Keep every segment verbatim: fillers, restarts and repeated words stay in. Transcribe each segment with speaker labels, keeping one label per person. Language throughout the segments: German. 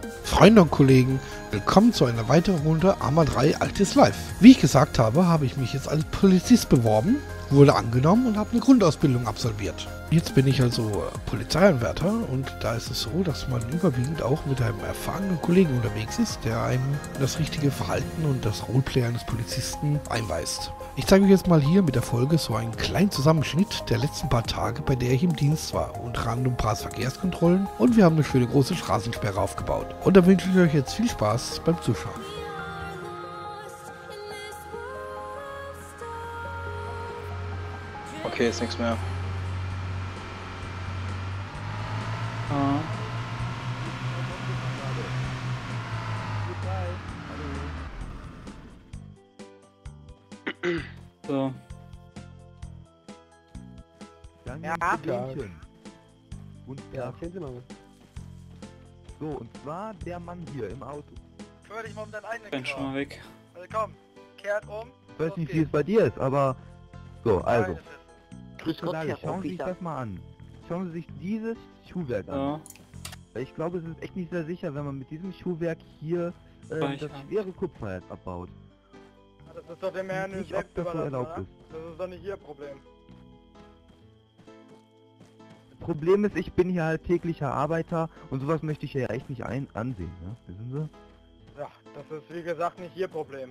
Speaker 1: Freunde und Kollegen, willkommen zu einer weiteren Runde Arma drei Altis Live. Wie ich gesagt habe, habe ich mich jetzt als Polizist beworben, wurde angenommen und habe eine Grundausbildung absolviert. Jetzt bin ich also äh, Polizeianwärter und da ist es so, dass man überwiegend auch mit einem erfahrenen Kollegen unterwegs ist, der einem das richtige Verhalten und das Roleplay eines Polizisten einweist. Ich zeige euch jetzt mal hier mit der Folge so einen kleinen Zusammenschnitt der letzten paar Tage, bei der ich im Dienst war. Unter anderem ein paar Verkehrskontrollen und wir haben eine schöne große Straßensperre aufgebaut. Und da wünsche ich euch jetzt viel Spaß beim Zuschauen.
Speaker 2: Okay, ist nichts mehr. Ah. So.
Speaker 3: Ja, Blümchen. Und ja, erzählen Sie mal was. So, und zwar der Mann hier im Auto.
Speaker 4: Kümmere dich mal um deinen eigenen
Speaker 2: Bin schon mal weg.
Speaker 4: Also komm, kehrt um.
Speaker 3: Ich weiß nicht, wie es bei dir ist, aber... So, also.
Speaker 4: Nein,
Speaker 3: Grüß Gott, schauen Sie sich das mal an. Schauen Sie sich dieses Schuhwerk an.
Speaker 2: Ja.
Speaker 3: Weil ich glaube, es ist echt nicht sehr sicher, wenn man mit diesem Schuhwerk hier äh, das
Speaker 2: Speichern.
Speaker 3: schwere Kupfer jetzt abbaut.
Speaker 4: das ist doch dem Herrn
Speaker 3: Nicht,
Speaker 4: selbst
Speaker 3: ob das so
Speaker 4: überlassen,
Speaker 3: erlaubt
Speaker 4: oder?
Speaker 3: ist.
Speaker 4: Das ist doch nicht Ihr Problem.
Speaker 3: Problem ist, ich bin hier halt täglicher Arbeiter und sowas möchte ich ja echt nicht ein ansehen, ne? Wissen Sie?
Speaker 4: Ja, das ist wie gesagt nicht Ihr Problem.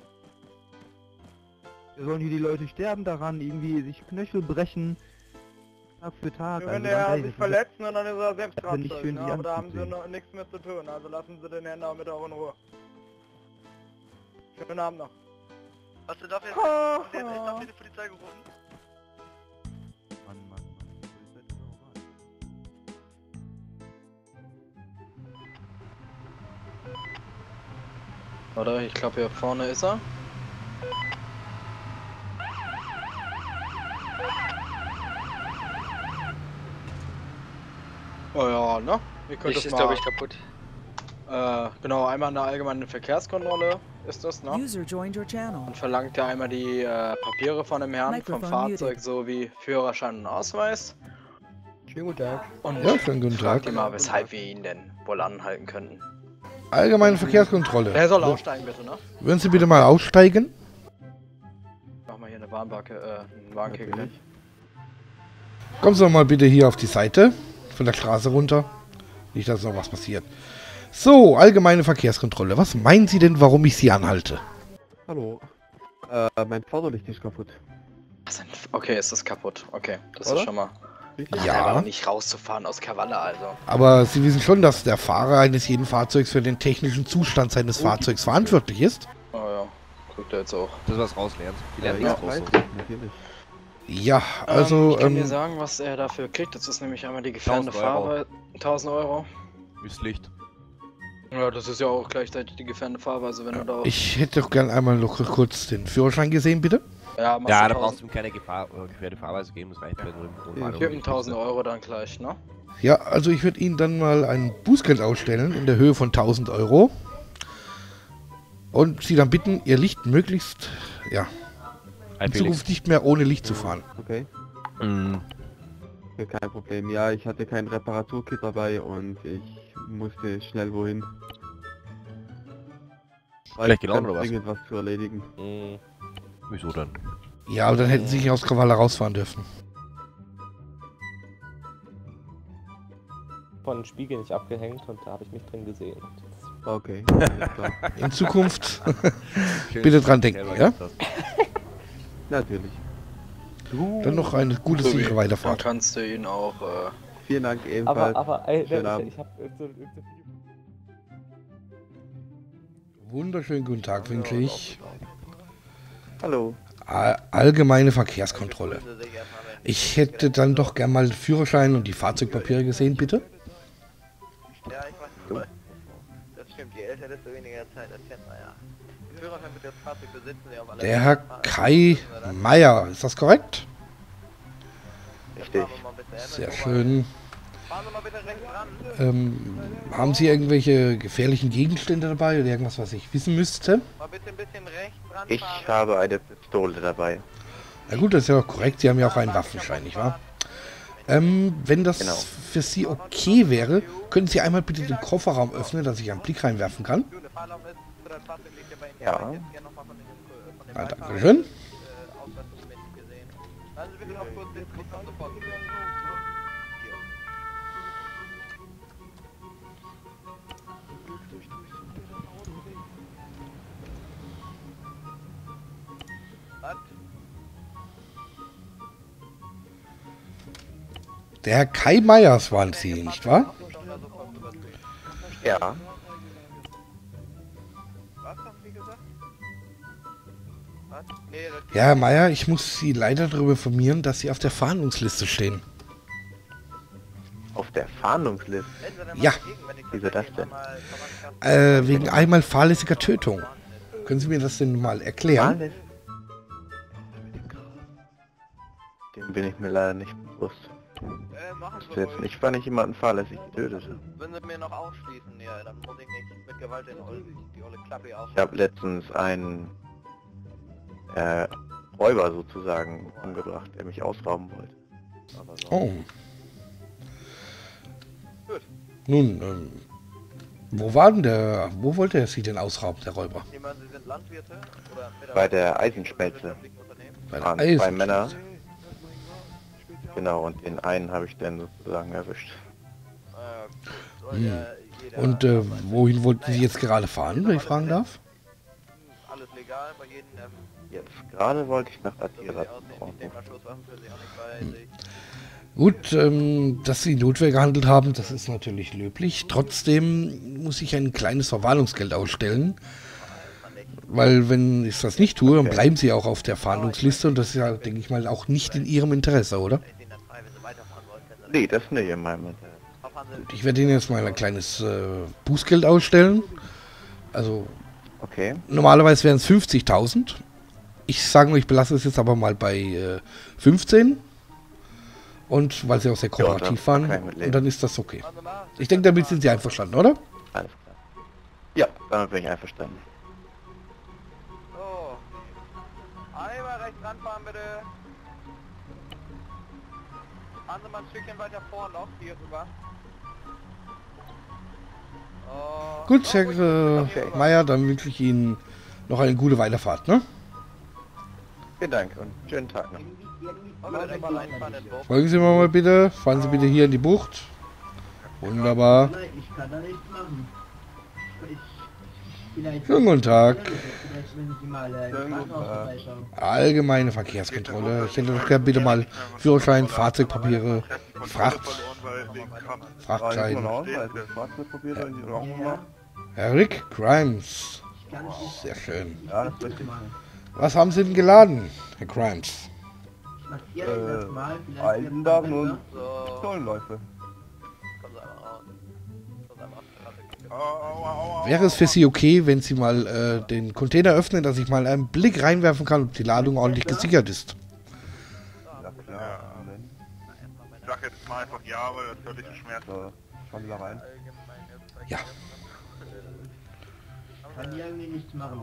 Speaker 3: Wir sollen hier die Leute sterben daran, irgendwie sich Knöchel brechen, Tag für Tag.
Speaker 4: Nur wenn
Speaker 3: also
Speaker 4: der
Speaker 3: ganz
Speaker 4: Herr
Speaker 3: ehrlich,
Speaker 4: sich
Speaker 3: das ist-
Speaker 4: verletzt und dann ist er selbst
Speaker 3: das ist
Speaker 4: dran
Speaker 3: nicht
Speaker 4: schuld,
Speaker 3: schön,
Speaker 4: ne?
Speaker 3: die
Speaker 4: Aber da haben Sie
Speaker 3: anzusehen.
Speaker 4: noch nichts mehr zu tun, also lassen Sie den Herrn auch mit auch in Ruhe. Schönen Abend noch. Hast du dafür jetzt, haben Sie jetzt echt dafür die Polizei gerufen?
Speaker 3: Mann, Mann, Mann. Polizei ist doch normal.
Speaker 2: Oder? Ich glaube, hier vorne ist er. Oh ja, ne? Ihr könnt
Speaker 5: Licht
Speaker 2: das
Speaker 5: ist, glaube
Speaker 2: mal...
Speaker 5: ich, kaputt.
Speaker 2: Äh, genau, einmal eine allgemeine Verkehrskontrolle ist das, ne?
Speaker 6: User joined your channel.
Speaker 2: Und verlangt ja einmal die äh, Papiere von dem Herrn, vom
Speaker 6: Microphone
Speaker 2: Fahrzeug
Speaker 6: muted.
Speaker 2: sowie Führerschein und Ausweis.
Speaker 3: Schönen guten Tag.
Speaker 2: Und
Speaker 1: Ja, schönen guten
Speaker 2: fragt
Speaker 1: Tag.
Speaker 2: ihn mal, weshalb wir ihn denn wohl anhalten könnten.
Speaker 1: Allgemeine Verkehrskontrolle.
Speaker 2: Er soll
Speaker 1: So.
Speaker 2: aussteigen, bitte, ne?
Speaker 1: Würden Sie bitte mal aussteigen?
Speaker 2: Mach mal hier eine Warnbacke, äh, einen Warnkegel hin.
Speaker 3: Natürlich.
Speaker 1: Kommen Sie doch mal bitte hier auf die Seite von der Straße runter. Nicht, dass noch was passiert. So, allgemeine Verkehrskontrolle. Was meinen Sie denn, warum ich Sie anhalte?
Speaker 7: Hallo. Äh, mein Vorderlicht ist kaputt.
Speaker 2: Was denn? Okay, ist das kaputt. Okay, das
Speaker 7: Oder?
Speaker 2: ist schon mal.
Speaker 1: Ja.
Speaker 2: Aber nicht rauszufahren aus Kavalle, also.
Speaker 1: Aber Sie wissen schon, dass der Fahrer eines jeden Fahrzeugs für den technischen Zustand seines Fahrzeugs verantwortlich ist?
Speaker 2: Oh ja, guckt er jetzt auch.
Speaker 5: Das was rauslernt. Die
Speaker 7: Ja,
Speaker 5: lernen
Speaker 7: ja,
Speaker 5: nichts groß
Speaker 7: weiß
Speaker 5: so.
Speaker 7: ich, natürlich.
Speaker 1: Ja,
Speaker 2: ähm,
Speaker 1: also,
Speaker 2: ich kann
Speaker 1: ähm,
Speaker 2: dir sagen, was er dafür kriegt. Das ist nämlich einmal die gefährdende
Speaker 5: tausend Euro.
Speaker 2: Farbe. tausend Euro.
Speaker 5: Ist Licht.
Speaker 2: Ja, das ist ja auch gleichzeitig die gefährdende Farbe, also wenn du da...
Speaker 1: ich hätte doch gern einmal noch kurz den Führerschein gesehen, bitte.
Speaker 2: Ja, machst
Speaker 5: Ja,
Speaker 2: du
Speaker 5: da brauchst
Speaker 2: tausend.
Speaker 5: du ihm keine Gefahr oder gefährde Fahrweise geben, das reicht, wenn du im normalen
Speaker 2: Ich gebe ihm tausend Euro dann gleich, ne?
Speaker 1: Ja, also ich würde Ihnen dann mal ein Bußgeld ausstellen in der Höhe von tausend Euro. Und Sie dann bitten, Ihr Licht möglichst, ja, in Zukunft nicht mehr ohne Licht zu fahren.
Speaker 7: Okay.
Speaker 5: Mhm.
Speaker 7: Ja, kein Problem. Ja, ich hatte kein Reparaturkit dabei und ich musste schnell wohin. Weil
Speaker 5: Vielleicht
Speaker 7: ich
Speaker 5: gelaufen
Speaker 7: ganz
Speaker 5: oder was?
Speaker 7: dringend was zu erledigen.
Speaker 5: Mhm. Wieso denn?
Speaker 1: Ja, aber dann hätten Sie nicht aus Krawall rausfahren dürfen.
Speaker 8: Von den Spiegel nicht abgehängt und da habe ich mich drin gesehen.
Speaker 7: Okay, alles klar.
Speaker 1: In Zukunft
Speaker 5: Schön,
Speaker 1: bitte
Speaker 5: dass
Speaker 1: dran
Speaker 5: du
Speaker 1: denken,
Speaker 5: selber
Speaker 1: ja?
Speaker 5: gemacht hast.
Speaker 7: Natürlich.
Speaker 1: Dann noch eine gute,
Speaker 2: Sowie,
Speaker 1: sichere
Speaker 2: Dann
Speaker 1: Weiterfahrt.
Speaker 2: kannst du ihn auch, äh...
Speaker 7: Vielen Dank ebenfalls.
Speaker 8: Aber, aber, ey,
Speaker 7: Schönen
Speaker 8: ich,
Speaker 7: Abend.
Speaker 8: ich habe irgend so, irgend so
Speaker 1: Wunderschönen guten Tag wünsche ich.
Speaker 7: Hallo.
Speaker 1: A- Allgemeine Verkehrskontrolle. Ich hätte dann doch gern mal den Führerschein und die Fahrzeugpapiere gesehen, bitte.
Speaker 4: Ja, ich weiß nicht. Das stimmt, je älter, desto weniger Zeit, das kennt man ja. Den Führerschein mit dem Fahrzeug besitzen, der auf alle
Speaker 1: Der Herr Kai Meier, ist das korrekt?
Speaker 4: Richtig.
Speaker 1: Sehr schön.
Speaker 4: Fahren Sie mal bitte rechts ran.
Speaker 1: Ähm, haben Sie irgendwelche gefährlichen Gegenstände dabei oder irgendwas, was ich wissen müsste?
Speaker 4: Mal bitte ein bisschen rechts ran.
Speaker 7: Ich habe eine Pistole dabei.
Speaker 1: Na gut, das ist ja auch korrekt. Sie haben ja auch einen Waffenschein, nicht wahr? Ähm, wenn das
Speaker 4: Genau.
Speaker 1: für Sie okay wäre, können Sie einmal bitte den Kofferraum öffnen, dass ich einen Blick reinwerfen kann?
Speaker 4: Ja.
Speaker 1: Ah, Dankeschön.
Speaker 4: Also bitte noch kurz den Blick auf sofort. Was?
Speaker 1: Der Herr Kai Meyers waren Sie, nicht wahr?
Speaker 4: Ja. Was haben Sie gesagt? Was? Nee, das geht
Speaker 1: Ja, Herr Meyer, ich muss Sie leider darüber informieren, dass Sie auf der Fahndungsliste stehen.
Speaker 4: auf der Fahndungsliste.
Speaker 1: Ja.
Speaker 4: Wieso das denn?
Speaker 1: Äh, wegen einmal fahrlässiger Tötung. Können Sie mir das denn mal erklären?
Speaker 4: Fahrlässig? Dem bin ich mir leider nicht bewusst. Ich weiß jetzt nicht, wann ich jemanden fahrlässig getötet habe. Wenn Sie mir noch ausschließen, ja, dann muss ich nicht mit Gewalt in die olle Klappe auf. Ich habe letztens einen äh, Räuber sozusagen umgebracht, der mich ausrauben wollte. Aber so.
Speaker 1: Oh.
Speaker 4: Gut.
Speaker 1: Nun, ähm, wo war denn der, wo wollte er Sie denn ausrauben, der Räuber?
Speaker 4: Ich meine, Sie sind Landwirte oder bei der Eisenschmelze.
Speaker 1: Bei der
Speaker 4: Waren zwei
Speaker 1: Eisen.
Speaker 4: Männer. Genau, und den einen habe ich dann sozusagen erwischt.
Speaker 1: Hm. Und äh, wohin wollten Sie jetzt gerade fahren, wenn ich fragen darf?
Speaker 4: Alles legal bei jedem. Jetzt gerade wollte ich nach Atira.
Speaker 1: Gut, ähm, dass Sie Notwehr gehandelt haben, das ist natürlich löblich. Trotzdem muss ich ein kleines Verwarnungsgeld ausstellen. Weil wenn ich das nicht tue, dann bleiben Sie auch auf der Fahndungsliste und das ist ja, denke ich mal, auch nicht in Ihrem Interesse, oder?
Speaker 4: Nee, das nicht in meinem Interesse.
Speaker 1: Gut, ich werde Ihnen jetzt mal ein kleines äh, Bußgeld ausstellen. Also
Speaker 4: Okay.
Speaker 1: normalerweise wären es fünfzigtausend. Ich sage nur, ich belasse es jetzt aber mal bei äh, fünfzehn. Und weil Sie auch sehr kooperativ
Speaker 4: Ja, dann
Speaker 1: waren,
Speaker 4: kann ich mitleben.
Speaker 1: und dann ist das okay. Ich denke, damit sind Sie einverstanden, oder?
Speaker 4: Alles klar. Ja, damit bin ich einverstanden. So. Einmal rechts ranfahren, bitte. Fahren Sie mal ein Stückchen weiter vor noch, hier rüber. Oh,
Speaker 1: Gut,
Speaker 4: oh,
Speaker 1: Herr
Speaker 4: ruhig,
Speaker 1: äh,
Speaker 4: okay.
Speaker 1: Meier, dann wünsche ich Ihnen noch eine gute Weiterfahrt, ne?
Speaker 4: Vielen Dank und schönen Tag noch. Bitte mal reinfahren in den Wurf.
Speaker 1: Folgen Sie mir mal bitte, fahren Sie bitte hier in die Bucht. Wunderbar.
Speaker 6: Ich kann da nichts machen. Ich, vielleicht,
Speaker 1: Schönen guten Tag.
Speaker 6: vielleicht, wenn Sie mal äh, im Krankenhaus vorbeischauen.
Speaker 1: Allgemeine Verkehrskontrolle. Ich hätte doch gerne bitte mal Führerschein, Fahrzeugpapiere, Fracht, Frachtschein. Herr Rick Grimes.
Speaker 6: Ich kann nicht
Speaker 1: Sehr schön.
Speaker 3: Ja, das möchte ich
Speaker 6: machen.
Speaker 1: Was haben Sie denn geladen, Herr Grimes?
Speaker 6: Ich markiere Ihnen das mal. Vielleicht
Speaker 3: Eisendaten
Speaker 6: wird es
Speaker 3: und
Speaker 4: So.
Speaker 3: Pistolenläufe.
Speaker 4: Kommen Sie einmal raus. Kommen Sie einmal raus.
Speaker 1: Wäre es für Sie okay, wenn Sie mal äh, den Container öffnen, dass ich mal einen Blick reinwerfen kann, ob die Ladung ordentlich gesichert ist?
Speaker 3: Ja klar. Moment.
Speaker 9: Ich sag jetzt mal einfach ja, weil das völlig Schmerz.
Speaker 3: So, schauen Sie da rein.
Speaker 1: Ja.
Speaker 6: kann hier irgendwie nichts machen.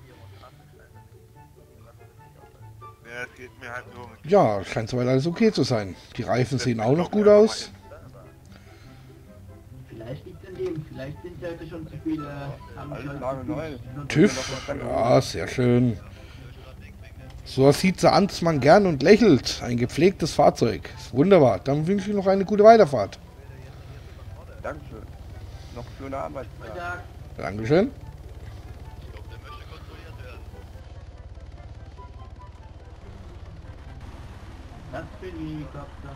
Speaker 9: Ja, es geht mir halt so mit.
Speaker 1: Ja, scheint soweit alles okay zu sein. Die Reifen sehen auch noch gut aus.
Speaker 6: Vielleicht liegt es an dem. Vielleicht sind heute schon zu viele. Haben
Speaker 3: Alles
Speaker 6: schon
Speaker 3: Lage
Speaker 6: zu viel-
Speaker 3: neu.
Speaker 6: schon-
Speaker 1: TÜV, ja, sehr schön. So sieht sie an, dass man gern und lächelt. Ein gepflegtes Fahrzeug. Ist wunderbar. Dann wünsche ich noch eine gute Weiterfahrt.
Speaker 3: Dankeschön. Noch schöne Arbeitstag.
Speaker 6: Guten Tag.
Speaker 1: Dankeschön.
Speaker 6: Das für die Helikopter.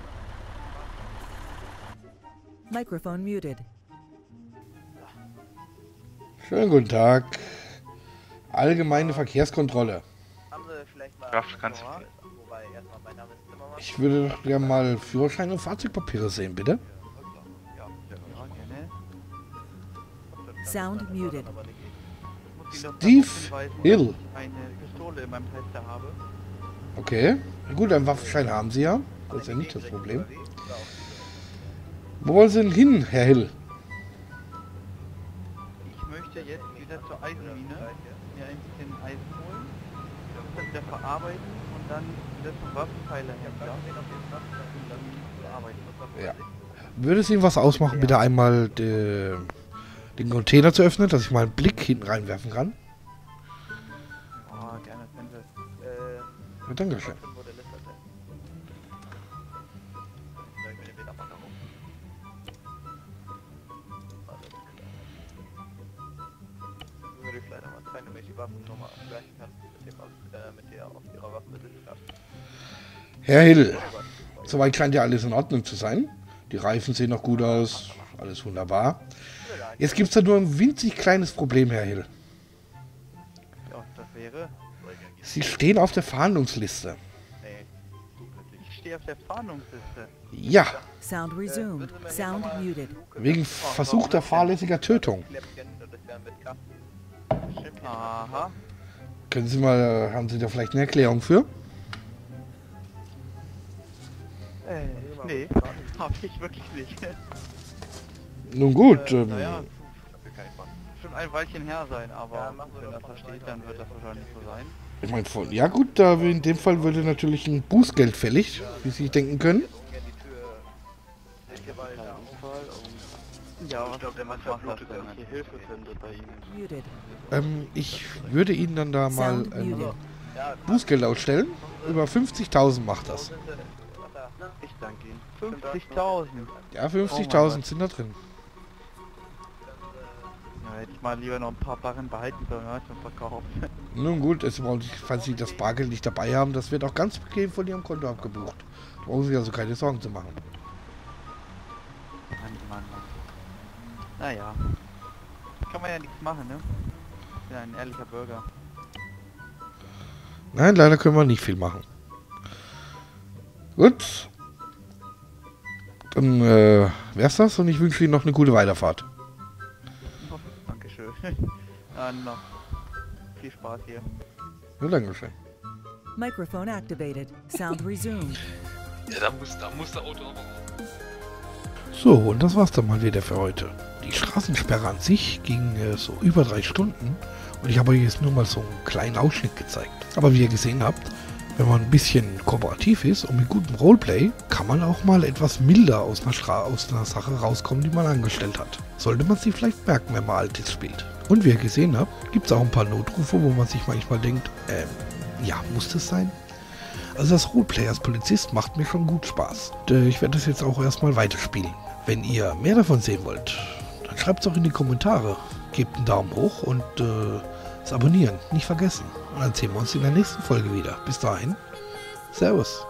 Speaker 10: Microphone muted.
Speaker 1: Schönen guten Tag. Allgemeine Verkehrskontrolle.
Speaker 4: Haben Sie vielleicht mal...
Speaker 9: Das kannst du.
Speaker 4: Wobei, erstmal mein Name ist Zimmermann.
Speaker 1: Ich würde doch gerne mal Führerschein und Fahrzeugpapiere sehen, bitte.
Speaker 10: Sound muted.
Speaker 1: Steve Hill.
Speaker 4: Eine Pistole in meinem Taster habe.
Speaker 1: Okay. Gut, einen Waffenschein haben Sie ja. Das ist ja nicht das Problem. Wo wollen Sie denn hin, Herr Hill?
Speaker 4: Ich möchte jetzt wieder zur Eisenmine, mir ein bisschen Eisen holen, das wieder verarbeiten und
Speaker 3: Dann letzten Waffenpfeiler her,
Speaker 1: Ja. Würde es Ihnen was ausmachen, bitte einmal de, den Container zu öffnen, dass ich mal einen Blick hinten reinwerfen kann?
Speaker 3: Oh, gerne, wenn Sie, äh...
Speaker 1: Ja, Dankeschön.
Speaker 4: Würde ich leider mal zeigen, damit ich die Waffennummer abgleichen kann, mit dem, äh, mit der auf ihrer Waffe besitzt hat.
Speaker 1: Herr Hill, soweit scheint ja alles in Ordnung zu sein. Die Reifen sehen noch gut aus, alles wunderbar. Jetzt gibt es da nur ein winzig kleines Problem, Herr Hill.
Speaker 3: Ja, das wäre...
Speaker 1: Sie stehen auf der Fahndungsliste.
Speaker 3: Nee, ich stehe auf der Fahndungsliste.
Speaker 1: Ja,
Speaker 10: Sound resumed. Sound muted.
Speaker 1: wegen versuchter fahrlässiger Tötung.
Speaker 3: Aha.
Speaker 1: Können Sie mal, haben Sie da vielleicht eine Erklärung für?
Speaker 3: Äh, nee, hab ich wirklich nicht.
Speaker 1: Nun gut,
Speaker 3: Äh,
Speaker 1: ähm,
Speaker 3: naja, schon ein Weilchen her sein, aber wenn das da steht, dann wird das wahrscheinlich so sein.
Speaker 1: ich meine, von- ja gut, da in dem Fall würde natürlich ein Bußgeld fällig, wie Sie sich denken können.
Speaker 3: Ja, was glaubt der Mann macht das denn? Hier Hilfe findet bei Ihnen.
Speaker 10: Muted.
Speaker 1: Ähm, ich würde Ihnen dann da mal
Speaker 10: Sound
Speaker 1: ein
Speaker 10: muted.
Speaker 1: Bußgeld ausstellen. Über fünfzigtausend macht das.
Speaker 3: Ich danke Ihnen. fünfzigtausend.
Speaker 1: Ja, fünfzigtausend sind da drin.
Speaker 3: Ja, hätte ich mal lieber noch ein paar Barren behalten sollen, ja, zum Verkauf.
Speaker 1: Nun gut, es braucht nicht, falls Sie das Bargeld nicht dabei haben, das wird auch ganz bequem von Ihrem Konto abgebucht. Da brauchen Sie also keine Sorgen zu machen.
Speaker 3: Mann, Mann, Mann. Naja. Kann man ja nichts machen, ne? Ja, ein ehrlicher Bürger.
Speaker 1: Nein, leider können wir nicht viel machen. Gut. Dann äh, wär's das und ich wünsche Ihnen noch eine gute Weiterfahrt.
Speaker 3: Oh, Dankeschön. Dann noch viel Spaß hier.
Speaker 1: Ja, Dankeschön.
Speaker 10: Microphone activated. Sound resumed.
Speaker 5: Ja, da muss, da muss der Auto aber
Speaker 1: So, und das war's dann mal wieder für heute. Die Straßensperre an sich ging äh, so über drei Stunden und ich habe euch jetzt nur mal so einen kleinen Ausschnitt gezeigt. Aber wie ihr gesehen habt, wenn man ein bisschen kooperativ ist und mit gutem Roleplay, kann man auch mal etwas milder aus einer, Stra aus einer Sache rauskommen, die man angestellt hat. Sollte man sich vielleicht merken, wenn man Altis spielt. Und wie ihr gesehen habt, gibt es auch ein paar Notrufe, wo man sich manchmal denkt, ähm, ja, muss das sein? Also das Roleplay als Polizist macht mir schon gut Spaß. Und, äh, ich werde das jetzt auch erstmal weiterspielen. Wenn ihr mehr davon sehen wollt, dann schreibt es auch in die Kommentare. Gebt einen Daumen hoch und äh, das Abonnieren nicht vergessen. Und dann sehen wir uns in der nächsten Folge wieder. Bis dahin, Servus.